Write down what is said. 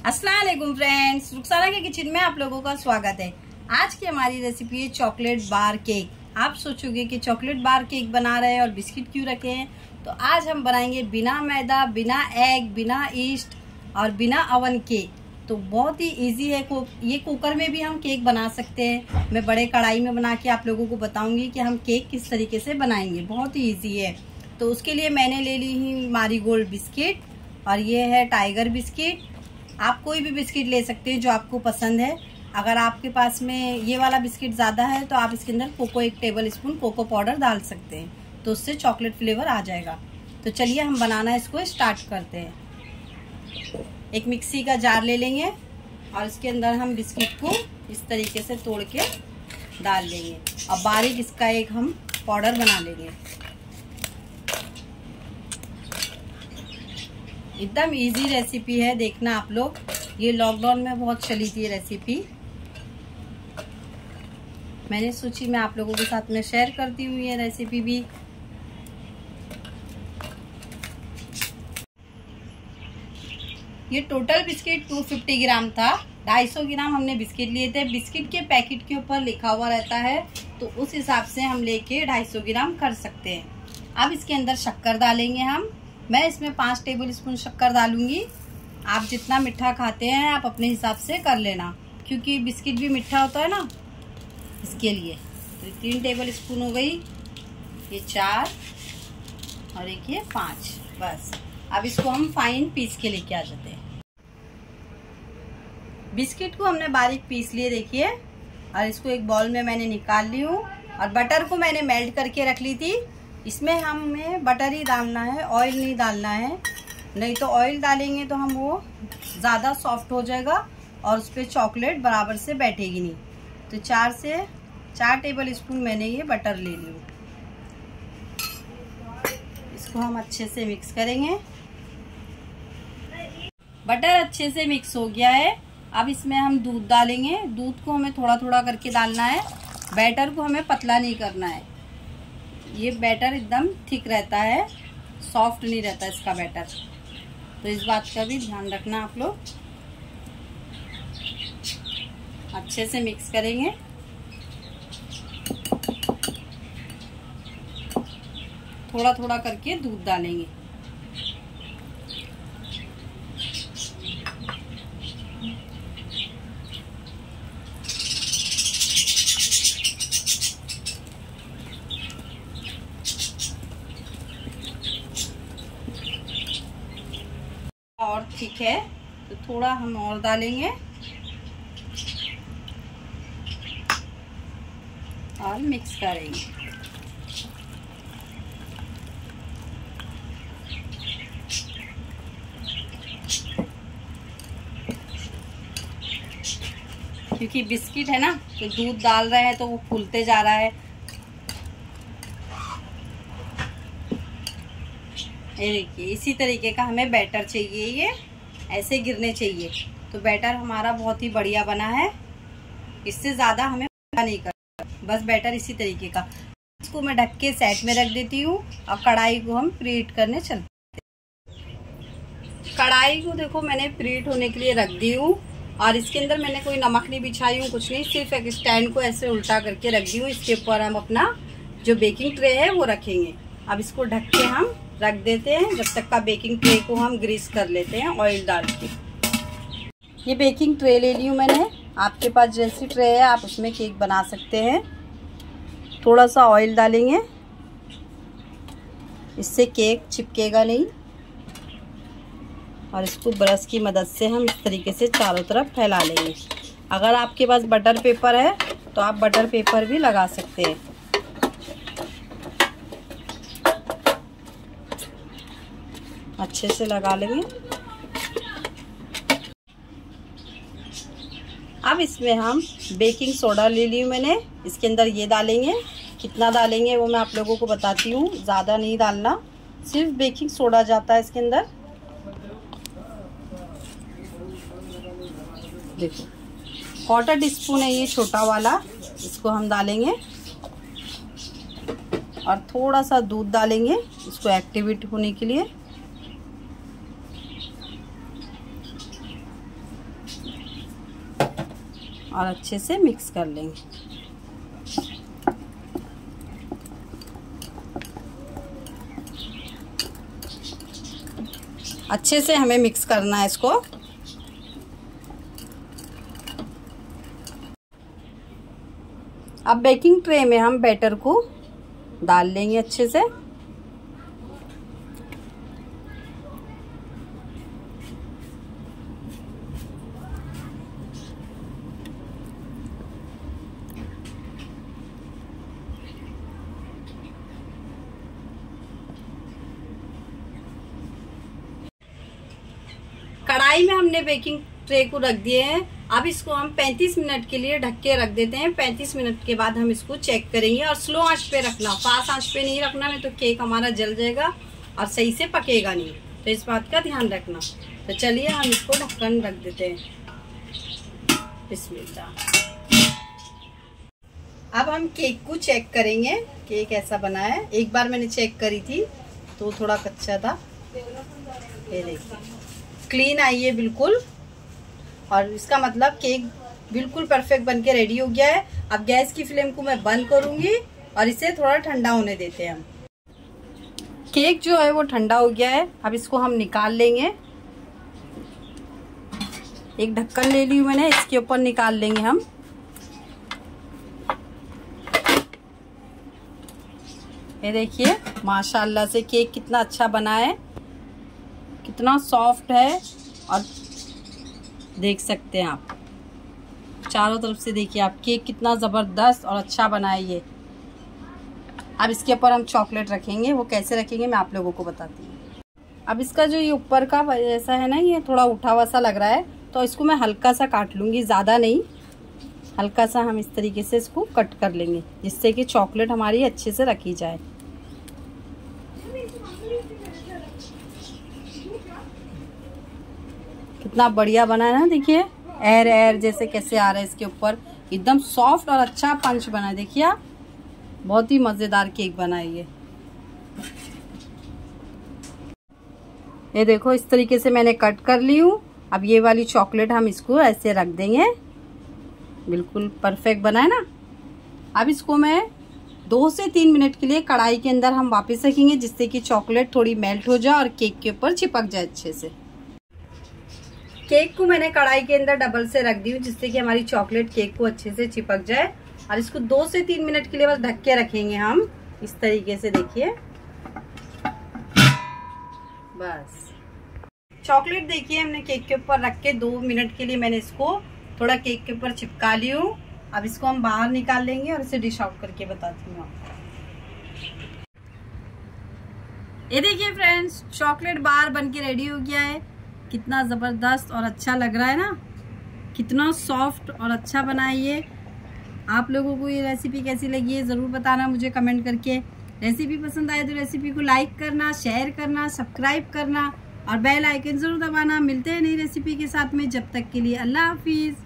अस्सलाम वालेकुम फ्रेंड्स, रुखसाना के किचन में आप लोगों का स्वागत है। आज की हमारी रेसिपी है चॉकलेट बार केक। आप सोचोगे कि चॉकलेट बार केक बना रहे हैं और बिस्किट क्यों रखे हैं, तो आज हम बनाएंगे बिना मैदा, बिना एग, बिना ईस्ट और बिना अवन केक। तो बहुत ही इजी है। ये कुकर में भी हम केक बना सकते हैं। मैं बड़े कढ़ाई में बना के आप लोगों को बताऊंगी कि हम केक किस तरीके से बनाएंगे। बहुत ही इजी है। तो उसके लिए मैंने ले ली ही मारीगोल्ड बिस्किट और ये है टाइगर बिस्किट। आप कोई भी बिस्किट ले सकते हैं जो आपको पसंद है। अगर आपके पास में ये वाला बिस्किट ज़्यादा है तो आप इसके अंदर cocoa 1 tablespoon cocoa powder डाल सकते हैं, तो उससे चॉकलेट फ्लेवर आ जाएगा। तो चलिए हम बनाना इसको स्टार्ट करते हैं। एक मिक्सी का जार ले लेंगे और इसके अंदर हम बिस्किट को इस तरीके से तोड़ के डाल लेंगे और बारीक इसका एक हम पाउडर बना लेंगे। एकदम इजी रेसिपी है, देखना आप लोग। ये लॉकडाउन में बहुत चली थी ये रेसिपी। मैंने सोची मैं आप लोगों के साथ में शेयर करती हूँ ये रेसिपी भी। ये टोटल बिस्किट 250 ग्राम था। 250 ग्राम हमने बिस्किट लिए थे। बिस्किट के पैकेट के ऊपर लिखा हुआ रहता है, तो उस हिसाब से हम लेके 250 ग्राम कर सकते हैं। अब इसके अंदर शक्कर डालेंगे हम। मैं इसमें 5 टेबल स्पून शक्कर डालूंगी। आप जितना मीठा खाते हैं आप अपने हिसाब से कर लेना, क्योंकि बिस्किट भी मीठा होता है ना, इसके लिए। तो 3 टेबल स्पून हो गई, ये 4 और एक ये 5। बस अब इसको हम फाइन पीस के लेके आ जाते हैं। बिस्किट को हमने बारीक पीस लिए, देखिए। और इसको एक बाउल में मैंने निकाल ली हूँ। और बटर को मैंने मेल्ट करके रख ली थी। इसमें हमें बटर ही डालना है, ऑयल नहीं डालना है। नहीं तो ऑयल डालेंगे तो हम वो ज़्यादा सॉफ्ट हो जाएगा और उस पर चॉकलेट बराबर से बैठेगी नहीं। तो 4 टेबल स्पून मैंने ये बटर ले ली। इसको हम अच्छे से मिक्स करेंगे। बटर अच्छे से मिक्स हो गया है। अब इसमें हम दूध डालेंगे। दूध को हमें थोड़ा थोड़ा करके डालना है। बैटर को हमें पतला नहीं करना है। ये बैटर एकदम थिक रहता है, सॉफ्ट नहीं रहता इसका बैटर। तो इस बात का भी ध्यान रखना आप लोग। अच्छे से मिक्स करेंगे। थोड़ा थोड़ा करके दूध डालेंगे। और ठीक है तो थोड़ा हम और डालेंगे और मिक्स करेंगे। क्योंकि बिस्किट है ना, तो दूध डाल रहे हैं तो वो फूलते जा रहा है। ये देखिए, इसी तरीके का हमें बैटर चाहिए। ये ऐसे गिरने चाहिए। तो बैटर हमारा बहुत ही बढ़िया बना है। इससे ज़्यादा हमें नहीं करना, बस बैटर इसी तरीके का। इसको मैं ढक के साइड में रख देती हूँ और कढ़ाई को हम प्रीहीट करने चलते हैं। कढ़ाई को देखो मैंने प्रीहीट होने के लिए रख दी हूँ और इसके अंदर मैंने कोई नमक नहीं बिछाई हूँ, कुछ नहीं। सिर्फ एक स्टैंड को ऐसे उल्टा करके रख दी हूँ। इसके ऊपर हम अपना जो बेकिंग ट्रे है वो रखेंगे। अब इसको ढक के हम रख देते हैं जब तक का बेकिंग ट्रे को हम ग्रीस कर लेते हैं ऑयल डाल के। ये बेकिंग ट्रे ले ली हूँ मैंने। आपके पास जैसी ट्रे है आप उसमें केक बना सकते हैं। थोड़ा सा ऑयल डालेंगे, इससे केक चिपकेगा नहीं। और इसको ब्रश की मदद से हम इस तरीके से चारों तरफ फैला लेंगे। अगर आपके पास बटर पेपर है तो आप बटर पेपर भी लगा सकते हैं। अच्छे से लगा लेंगे। अब इसमें हम बेकिंग सोडा ले ली मैंने। इसके अंदर ये डालेंगे। कितना डालेंगे वो मैं आप लोगों को बताती हूँ। ज़्यादा नहीं डालना, सिर्फ बेकिंग सोडा जाता है इसके अंदर। देखो, 1/4 टीस्पून है ये छोटा वाला। इसको हम डालेंगे और थोड़ा सा दूध डालेंगे इसको एक्टिवेट होने के लिए। और अच्छे से मिक्स कर लेंगे। अच्छे से हमें मिक्स करना है इसको। अब बेकिंग ट्रे में हम बैटर को डाल लेंगे अच्छे से। कढ़ाई में हमने बेकिंग ट्रे को रख दिए हैं। अब इसको हम 35 मिनट के लिए ढक के रख देते हैं। 35 मिनट के बाद हम इसको चेक करेंगे और स्लो आंच पे रखना, फास्ट आंच पे नहीं रखना, नहीं तो केक हमारा जल जाएगा और सही से पकेगा नहीं। तो इस बात का ध्यान रखना। तो चलिए हम इसको ढक्कन रख देते हैं। बिस्मिल्लाह। अब हम केक को चेक करेंगे, केक ऐसा बना है। एक बार मैंने चेक करी थी तो थोड़ा कच्चा था। ये देखिए क्लीन आई है बिल्कुल, और इसका मतलब केक बिल्कुल परफेक्ट बनके रेडी हो गया है। अब गैस की फ्लेम को मैं बंद करूंगी और इसे थोड़ा ठंडा होने देते हैं हम। केक जो है वो ठंडा हो गया है। अब इसको हम निकाल लेंगे। एक ढक्कन ले ली मैंने, इसके ऊपर निकाल लेंगे हम। ये देखिए माशाल्लाह से केक कितना अच्छा बना है, कितना सॉफ्ट है। और देख सकते हैं आप चारों तरफ से, देखिए आप केक कितना ज़बरदस्त और अच्छा बना है ये। अब इसके ऊपर हम चॉकलेट रखेंगे। वो कैसे रखेंगे मैं आप लोगों को बताती हूँ। अब इसका जो ये ऊपर का ऐसा है ना, ये थोड़ा उठा हुआ सा लग रहा है, तो इसको मैं हल्का सा काट लूँगी, ज़्यादा नहीं, हल्का सा हम इस तरीके से इसको कट कर लेंगे, जिससे कि चॉकलेट हमारी अच्छे से रखी जाए। कितना बढ़िया बना है ना, देखिए एयर एयर जैसे कैसे आ रहा है इसके ऊपर। एकदम सॉफ्ट और अच्छा पंच बना है। देखिए आप, बहुत ही मजेदार केक बना है ये देखो इस तरीके से मैंने कट कर ली हूँ। अब ये वाली चॉकलेट हम इसको ऐसे रख देंगे। बिल्कुल परफेक्ट बना है ना। अब इसको मैं 2 से 3 मिनट के लिए कढ़ाई के अंदर हम वापस रखेंगे, जिससे कि चॉकलेट थोड़ी मेल्ट हो जाए और केक के ऊपर चिपक जाए अच्छे से। केक को मैंने कढ़ाई के अंदर डबल से रख दी हूँ, जिससे कि हमारी चॉकलेट केक को अच्छे से चिपक जाए। और इसको 2 से 3 मिनट के लिए बस ढक के रखेंगे हम इस तरीके से। देखिए बस चॉकलेट देखिए हमने केक के ऊपर रख के 2 मिनट के लिए मैंने इसको थोड़ा केक के ऊपर चिपका ली हूँ। अब इसको हम बाहर निकाल लेंगे और इसे डिश आउट करके बताती हूँ आपको। ये देखिए फ्रेंड्स, चॉकलेट बार बनके रेडी हो गया है। कितना ज़बरदस्त और अच्छा लग रहा है ना, कितना सॉफ्ट और अच्छा बना है ये। आप लोगों को ये रेसिपी कैसी लगी है ज़रूर बताना मुझे कमेंट करके। रेसिपी पसंद आए तो रेसिपी को लाइक करना, शेयर करना, सब्सक्राइब करना और बेल आइकन ज़रूर दबाना। मिलते हैं नई रेसिपी के साथ में, जब तक के लिए अल्लाह हाफिज़।